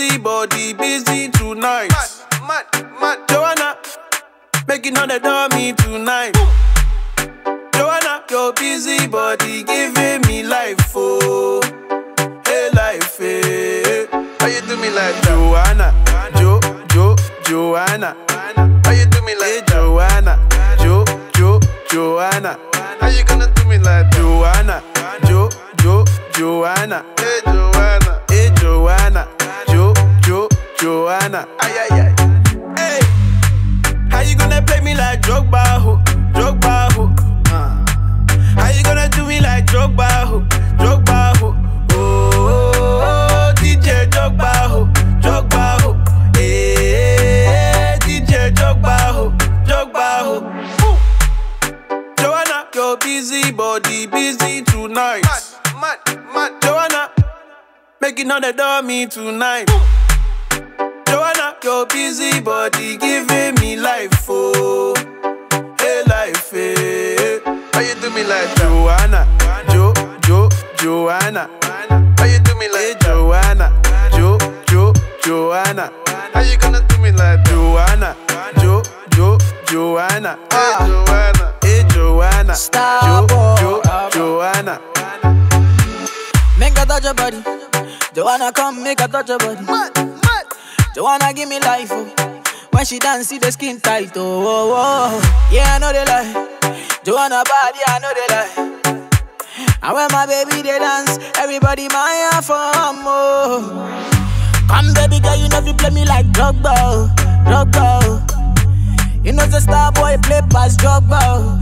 busy body, busy tonight. Mad. Joanna, making all the dummy tonight. Joanna, your busy body giving me life, oh. Hey, life, hey. How you do me like Joanna? Joanna. How you do me like Joanna? Joanna. How you gonna do me like Joanna? Joanna. Hey, Joanna. Hey, Joanna. Joanna. Ay. Hey. How you gonna play me like Drogba, ho? How you gonna do me like Drogba, ho? Oh, DJ Drogba, ho. Hey, DJ Drogba, ho. Joanna, your busy body, busy tonight. Mad. Joanna, making all the dummy tonight. Joanna, your busy body giving me life, oh. Hey, life, hey. How you do me like Joanna? Joanna. How you do me like Joanna? Joanna. How you gonna do me like Joanna? Joanna. Hey, Joanna. Hey, Joanna. Stop, Joanna. Make her touch your body. Joanna, come make her touch your body. Mad. Joanna, give me life, oh. When she dance, see the skin tight, oh. Yeah, I know they lie. Joanna body, I know they lie. And when my baby they dance, everybody my for more. Come baby girl, you know you play me like Drogba. You know the star boy play past Drogba.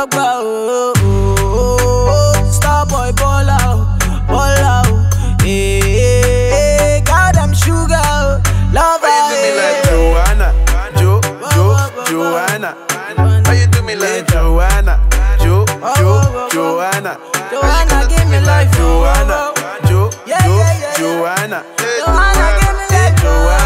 Star boy ball out. Hey, got them sugar, love. How you do me like Joanna? Joanna. How you do me like Joanna? Joanna. Joanna, give me life, Joanna. yeah. Joanna. Joanna, give me life, Joanna.